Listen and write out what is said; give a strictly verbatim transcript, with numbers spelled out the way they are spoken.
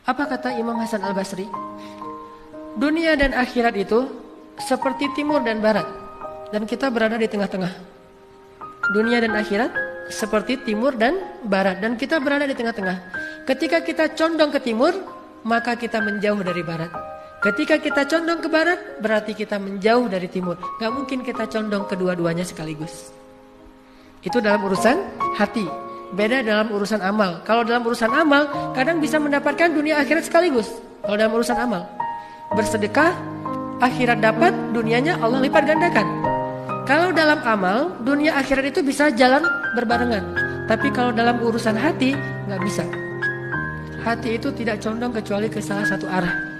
Apa kata Imam Hasan Al-Basri? Dunia dan akhirat itu seperti timur dan barat, dan kita berada di tengah-tengah. Dunia dan akhirat seperti timur dan barat, dan kita berada di tengah-tengah. Ketika kita condong ke timur, maka kita menjauh dari barat. Ketika kita condong ke barat, berarti kita menjauh dari timur. Gak mungkin kita condong kedua-duanya sekaligus. Itu dalam urusan hati. Beda dalam urusan amal. Kalau dalam urusan amal, kadang bisa mendapatkan dunia akhirat sekaligus. Kalau dalam urusan amal, bersedekah, akhirat dapat, dunianya Allah lipat gandakan. Kalau dalam amal, dunia akhirat itu bisa jalan berbarengan. Tapi kalau dalam urusan hati, gak bisa. Hati itu tidak condong kecuali ke salah satu arah.